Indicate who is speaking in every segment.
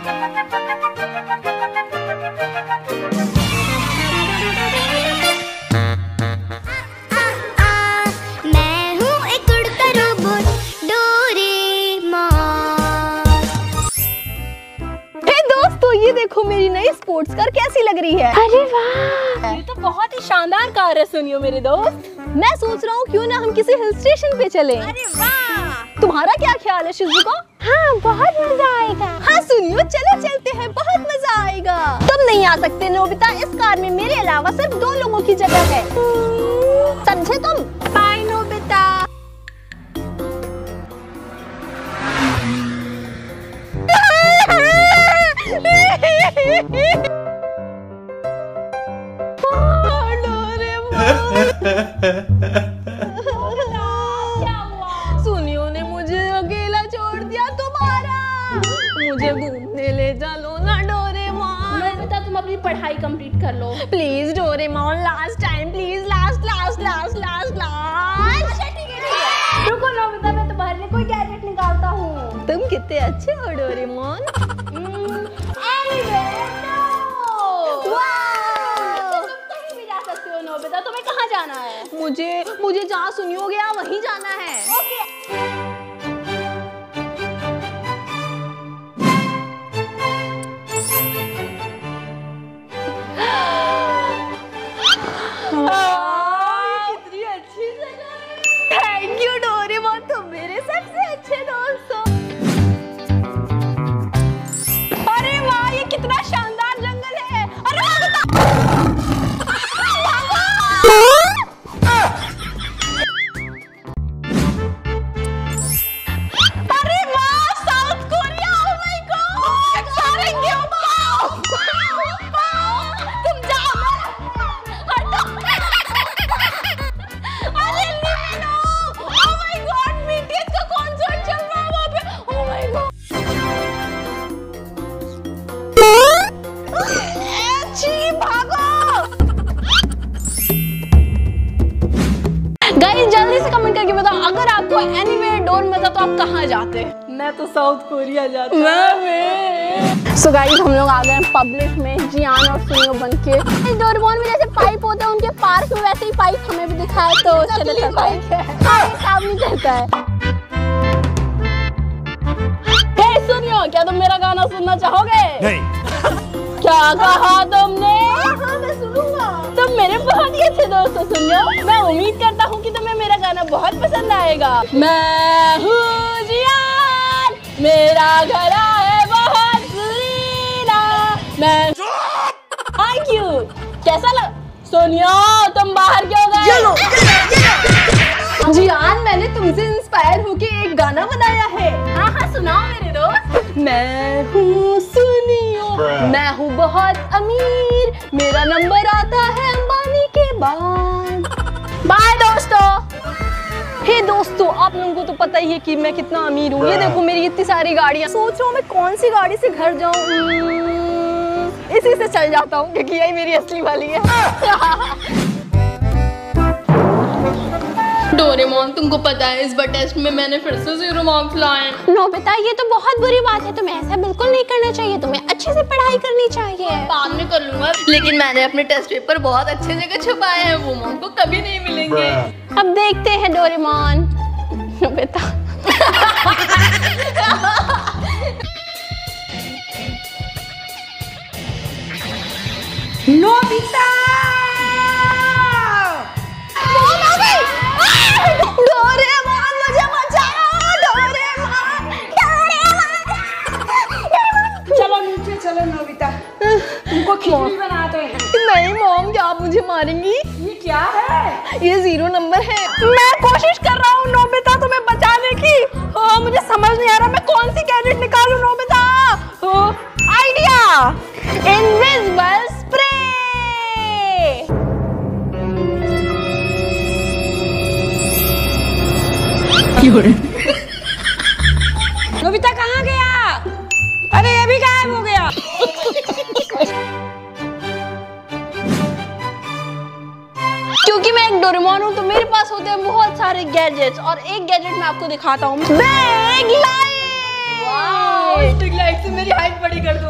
Speaker 1: ये देखो मेरी नई स्पोर्ट्स कार कैसी लग रही है।
Speaker 2: अरे वाह,
Speaker 1: ये तो बहुत ही शानदार कार है। सुनियो मेरे दोस्त, मैं सोच रहा हूँ क्यों ना हम किसी हिल स्टेशन पे चलें।
Speaker 2: अरे वाह,
Speaker 1: तुम्हारा क्या ख्याल है शिजुको?
Speaker 2: हाँ बहुत मजा आएगा।
Speaker 1: हाँ सुनियो, चलो चलते हैं, बहुत मजा आएगा। तुम नहीं आ सकते नोबिता, इस कार में मेरे अलावा सिर्फ 2 लोगों की जगह है, समझे तुम?
Speaker 2: Bye Nobita.
Speaker 1: सुनियो ने मुझे अकेला छोड़ दिया दोबारा। मुझे घूमने ले चलो ना डोरेमोन।
Speaker 2: नोबिता तुम अपनी पढ़ाई कंप्लीट कर लो
Speaker 1: please Doraemon, last time please, last last last last last.
Speaker 2: अच्छा ठीक है, रुको नोबिता, मैं तुम्हारे लिए कोई गैजेट निकालता हूँ।
Speaker 1: तुम कितने अच्छे हो डोरेमोन।
Speaker 2: नोबिता तुम्हें कहाँ जाना है?
Speaker 1: मुझे जहाँ सुनियो गया वहीं जाना है। कितनी अच्छी जगह है। थैंक यू डोरेमोन, तुम मेरे सबसे अच्छे दोस्त हो। अरे वाह, ये कितना शानदार जंगल है। अरे जल्दी से कमेंट करके बताओ, अगर आपको एनीवेयर डोर मिलता तो आप कहाँ जाते? मैं तो साउथ कोरिया जाता। सो गाइस, हम लोग आ गए हैं पब्लिक में, जियान और सुनियो बनके। इस डोरेमोन में जैसे पाइप होता है उनके पार्क में, वैसे ही पाइप हमें भी दिखाया तो चले चलता है। हाँ, काम नहीं करता है। हे सुनियो, क्या तुम मेरा गाना सुनना चाहोगे? नहीं। क्या कहा तुमने? हाँ मैं सुनूंगा। तुम मेरे बहुत ही अच्छे दोस्त हो सुनियो। मैं उम्मीद करता हूँ कि तुम्हें मेरा गाना बहुत पसंद आएगा। मैं हूँ जियान, मेरा घर है बहुत सुरीला। मैं थैंक यू। कैसा लगा? सोनिया तुम बाहर क्यों गए? जियान, मैंने तुमसे इंस्पायर होके एक गाना बनाया है। हाँ हाँ सुनाओ मेरे दोस्त। मैं हूँ सुनियो, मैं हूँ बहुत अमीर, मेरा नंबर आता है अंबानी के बाद। बाय दोस्तों। हे दोस्तों, आप लोगों को तो पता ही है कि मैं कितना अमीर हूँ। ये देखो मेरी इतनी सारी गाड़ियाँ। सोच रहा हूँ मैं कौन सी गाड़ी से घर जाऊँ। इसी से चल जाता हूँ क्योंकि यही मेरी असली वाली है।
Speaker 2: डोरेमोन, तुमको पता है इस बार टेस्ट में मैंने फिर से 0 मार्क्स लाए। नोबिता, ये तो बहुत बुरी बात है, तुम्हें ऐसा बिल्कुल नहीं करना चाहिए, तुम्हें अच्छे से पढ़ाई करनी चाहिए।
Speaker 1: बाद में कर लूंगा, लेकिन मैंने अपने टेस्ट पेपर बहुत अच्छे जगह छुपाए हैं, वो हमको कभी नहीं मिलेंगे।
Speaker 2: अब देखते हैं डोरेमोन। Nobita
Speaker 1: Nobita! डोरेमोन मुझे बचाओ! डोरेमोन!
Speaker 3: चलो नीचे चलो नोबिता, तुमको खिचड़ी बनाते हैं।
Speaker 1: नहीं मॉम, क्या आप मुझे मारेंगी?
Speaker 3: ये क्या है?
Speaker 1: ये 0 नंबर है।
Speaker 3: मैं कोशिश कर रहा हूँ नोबिता तुम्हें बचाने की। मुझे समझ नहीं आ रहा मैं कौन सी गैजेट निकालूं Nobita. Idea,
Speaker 1: invisible spray.
Speaker 3: Nobita कहाँ गया? अरे ये भी गायब हो गया।
Speaker 1: क्योंकि मैं एक डोरेमोन हूँ तो मेरे पास होते हैं बहुत सारे गैजेट्स, और एक गैजेट मैं आपको दिखाता हूँ। Big light.
Speaker 3: वाह, स्टिक लाइट से मेरी हाइट बड़ी कर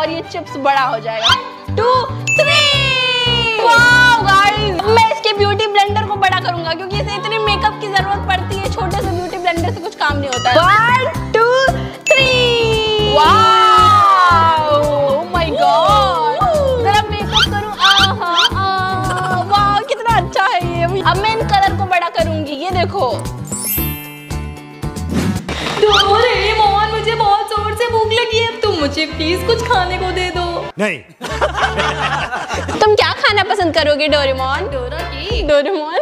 Speaker 1: और ये चिप्स बड़ा हो जाएगा। 2 3 वाओ गाइस, मैं इसके ब्यूटी ब्लेंडर को बड़ा करूंगा क्योंकि इसे इतनी मेकअप की जरूरत पड़ती है, छोटे से ब्यूटी ब्लेंडर से कुछ काम नहीं होता है। 1 2 3 वाओ, ओह माय गॉड, जरा मेकअप करूं। वाओ कितना अच्छा है ये। अब मैं इन कलर को बड़ा करूंगी, ये देखो। डोरेमोन, मुझे बहुत जोर से भूख लगी है, तुम मुझे प्लीज कुछ खाने को दे दो।
Speaker 4: नहीं।
Speaker 1: तुम क्या खाना पसंद करोगे डोरेमोन? डोरेमोन।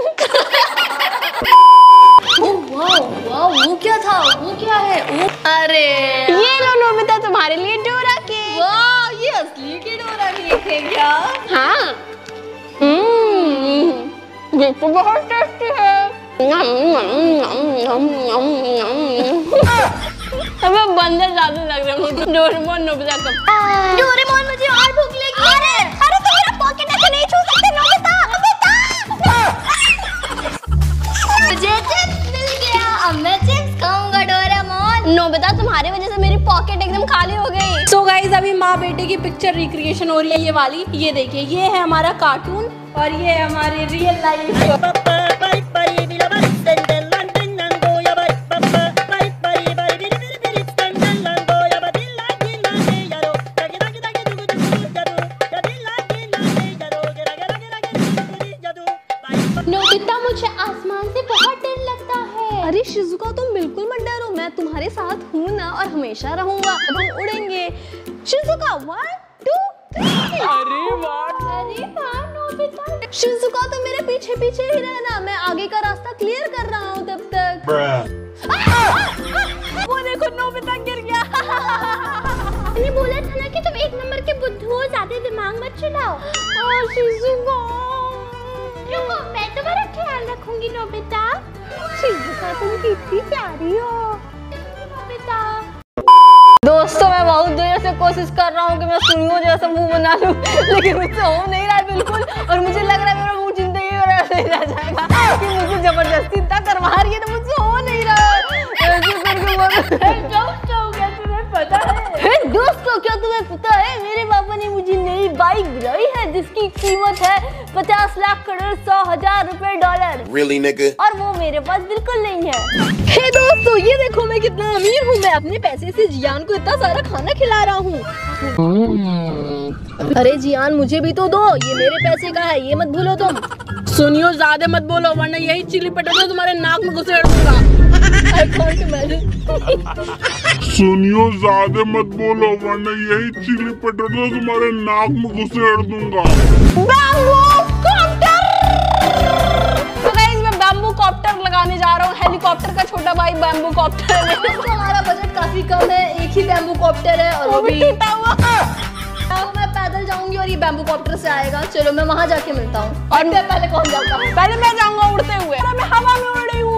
Speaker 2: वाओ, वो क्या था? वो क्या है?
Speaker 1: अरे ये लो नोबिता, तुम्हारे लिए डोरा केक।
Speaker 2: वाह, ये असली की डोरा केक है क्या?
Speaker 1: हाँ, ये तो बहुत टेस्टी है। अब मैं बंदर ज्यादा लग रहा हूँ। डोरेमोन नोबिता कब?
Speaker 2: डोरेमोन, मुझे और भूख लगी।
Speaker 1: अरे तुम मेरा पॉकेट ऐसे नहीं छू सकते नोबिता।
Speaker 2: मुझे चिप्स मिल गया, अब मैं चिप्स खाऊंगा डोरेमोन।
Speaker 1: नोबिता, तुम्हारी वजह से मेरी पॉकेट एकदम खाली हो गई।
Speaker 3: तो गाइस, अभी माँ बेटे की पिक्चर रिक्रिएशन हो रही है, ये वाली। ये देखिए, ये है हमारा कार्टून और ये है हमारी रियल लाइफ।
Speaker 2: नोबिता, मुझे आसमान से बहुत डर लगता है।
Speaker 1: अरे शिजुका, तुम बिल्कुल मत डरो, मैं तुम्हारे साथ हूँ ना और हमेशा रहूंगा। अब हम उड़ेंगे। शिजुका 1 2 3।
Speaker 3: अरे वाह,
Speaker 2: अरे वाह नोबिता।
Speaker 1: शिजुका, तुम मेरे पीछे पीछे ही रहना, मैं आगे का रास्ता क्लियर कर रहा हूँ तब तक।
Speaker 3: वो देखो नोबिता गिर गया।
Speaker 2: मैंने बोला था ना कि तुम 1 नंबर के बुद्धू हो, ज्यादा दिमाग मत चलाओ।
Speaker 1: शिजुका,
Speaker 2: रुको, मैं तुम्हारा ख्याल रखूंगी नोबिता।
Speaker 1: शिजुका तुम कितनी प्यारी हो।
Speaker 2: नोबिता,
Speaker 1: दोस्तों, मैं बहुत देर से कोशिश कर रहा हूँ कि मैं सुनियो जैसा मुंह बना लूं, लेकिन मुझसे हो नहीं रहा है बिल्कुल। और मुझे लग रहा है मेरा मुंह जिंदगी में ऐसे ही रह जाएगा कि मुझे जबरदस्ती इतना करवा रही है तो मुझसे हो नहीं रहा है। ऐसे करके तुम्हें पता है दोस्तों, क्या तुम्हें पता है मेरे पापा ने मुझे नई बाइक दिलाई है जिसकी कीमत है 50 लाख करोड़ 100,000 रुपए $।
Speaker 4: Really, nigga?
Speaker 1: और वो मेरे पास बिल्कुल नहीं है। हे दोस्तों, ये देखो मैं कितना अमीर हूँ। मैं अपने पैसे से जियान को इतना सारा खाना खिला रहा हूँ। अरे जियान, मुझे भी तो दो, ये मेरे पैसे का है, ये मत भूलो तुम।
Speaker 3: सुनियो, ज्यादा मत बोलो वरना यही चिली पटेटो तुम्हारे नाक में घुसेड़ दूंगा।
Speaker 1: I can't imagine।
Speaker 5: सुनियो, ज्यादा मत बोलो वरना यही चिली पटेटो तुम्हारे नाक में घुसेड़ दूंगा।
Speaker 1: तो गाइस, मैं बैम्बू कॉप्टर लगाने जा रहा हूँ। हेलीकॉप्टर का छोटा भाई बैम्बू कॉप्टर है। हमारा बजट काफी कम है, एक ही बैम्बू कॉप्टर है और वो भी टूटा हुआ। मैं पैदल जाऊंगी और ये बैम्बू कॉप्टर से आएगा। चलो मैं वहाँ जाके मिलता हूँ। और मैं पहले कौन जाऊंगा?
Speaker 3: पहले मैं जाऊंगा उड़ते हुए। मैं हवा में उड़ रही हूँ।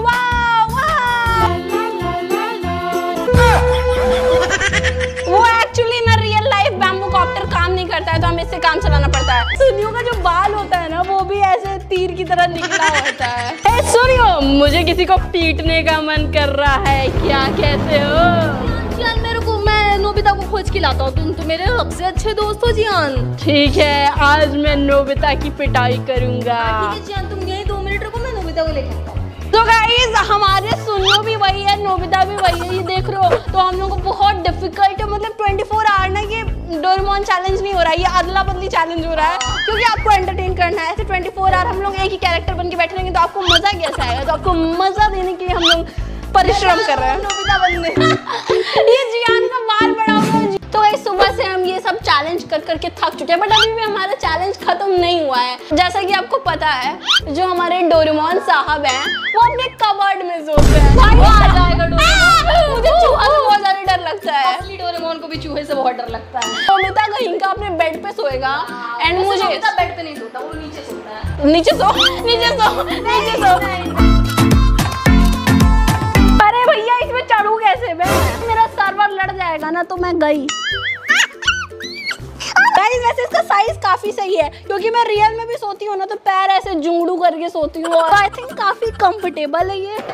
Speaker 1: वो एक्चुअली ना रियल लाइफ बैम्बू कॉप्टर काम नहीं करता है, तो हमें इससे काम चलाना पड़ता है।
Speaker 3: सुनियो का जो बाल होता है ना, वो भी ऐसे तीर की तरह निकला होता है।
Speaker 1: हे सुनियो, मुझे किसी को पीटने का मन कर रहा है, क्या कहते हो?
Speaker 2: जियान, मेरे को, मैं नोबिता को खोज के लाता हूँ। तुम तो मेरे सबसे अच्छे दोस्त हो जियान।
Speaker 1: ठीक है, आज मैं नोबिता की पिटाई करूंगा।
Speaker 2: ठीक है जियान, तुम यही 2 मिनट रुको, मैं नोबिता को लेके आता हूँ।
Speaker 1: तो गाइस, हमारे सुनियो भी वही है, नोबिता भी वही है, ये देख रहे हो। तो हम लोग को बहुत डिफिकल्ट है, मतलब 24 आवर ना ये डोरेमोन चैलेंज नहीं हो रहा है, ये अदला बदली चैलेंज हो रहा है, क्योंकि आपको एंटरटेन करना है। ऐसे 24 आवर हम लोग एक ही कैरेक्टर बन के बैठे रहेंगे तो आपको मजा कैसे आएगा? तो आपको मजा देने के लिए हम लोग परिश्रम कर रहे हैं नोबिता बनने। ये जियान का बाल बड़ा हुआ है। तो गाइस, सुबह से हम ये सब चैलेंज कर करके थक चुके हैं, बट अभी भी हमारा चैलेंज खत्म नहीं हुआ है। जैसा कि आपको पता है, जो हमारे डोरेमोन साहब हैं, वो अपने कबर्ड में सोते हैं।
Speaker 2: भाई आ जाएगा डोरेमोन।
Speaker 1: मुझे चूहा से बहुत ज्यादा डर लगता है।
Speaker 2: असली डोरेमोन को भी चूहे से बहुत डर लगता है।
Speaker 1: नोबिता कहीं का अपने बेड पे सोएगा एंड मुझे
Speaker 2: नोबिता बेड पे नहीं सोता, वो नीचे सोता है।
Speaker 1: नीचे सो, नीचे सो, नीचे सो। अरे भैया, इसमें चढ़ू कैसे मैं? मेरा सर्वर लड़ जाएगा ना, तो मैं गई। गाइस, वैसे इसका साइज काफी सही है, क्योंकि मैं रियल में भी सोती हूँ ना तो पैर ऐसे जुंगड़ू करके सोती हूँ, और आई थिंक काफी कंफर्टेबल है ये।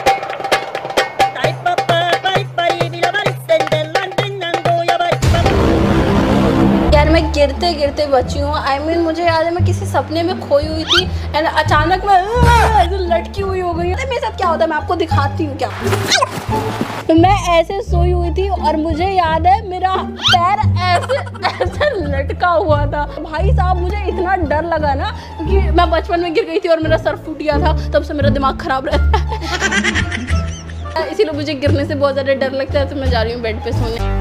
Speaker 3: गिरते गिरते बची हूँ। I mean, मुझे याद है मैं किसी सपने में खोई हुई थी एंड अचानक मैं ऐसे लटकी हुई हो गई। मेरे साथ क्या होता है मैं आपको दिखाती हूँ क्या। मैं ऐसे सोई हुई थी और मुझे याद है मेरा पैर ऐसे ऐसे लटका हुआ था। भाई साहब मुझे इतना डर लगा ना, क्योंकि मैं बचपन में गिर गई थी और मेरा सर फूट गया था, तब से मेरा दिमाग खराब रहता है। इसीलिए मुझे गिरने से बहुत ज़्यादा डर लगता है, तो मैं जा रही हूँ बेड पे सोने।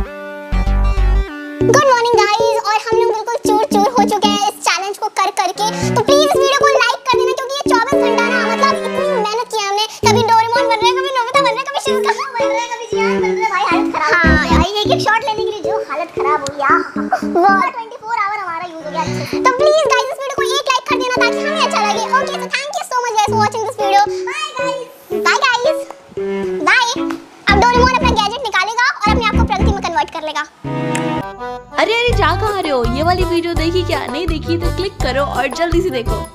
Speaker 4: गुड मॉर्निंग गाइस, और हम लोग बिल्कुल चूर चूर हो चुके हैं इस चैलेंज को कर करके। तो प्लीज इस वीडियो को लाइक कर देना, क्योंकि ये 24 घंटा ना मतलब इतनी मेहनत की हमने। कभी डोरेमोन बन रहा है, कभी नोबिता बन रहा है, कभी शिज़ुका बन रहा है, कभी जियान बन रहा है। भाई हालत खराब। हाँ भाई एक शॉट लेने के लिए जो हालत खराब हो गया। वो 24 आवर हमारा यूज हो गया अच्छे से। तो प्लीज गाइस इस वीडियो को एक लाइक कर देना ताकि हमें अच्छा लगे। Okay so thank you so much guys for watching this video. Bye guys, bye guys, bye. अब डोरेमोन अपना गैजेट निकालेगा और अपने आप को प्रगति में कन्वर्ट कर लेगा।
Speaker 3: अरे जा कहाँ रहे हो? ये वाली वीडियो देखी क्या? नहीं देखी तो क्लिक करो और जल्दी से देखो।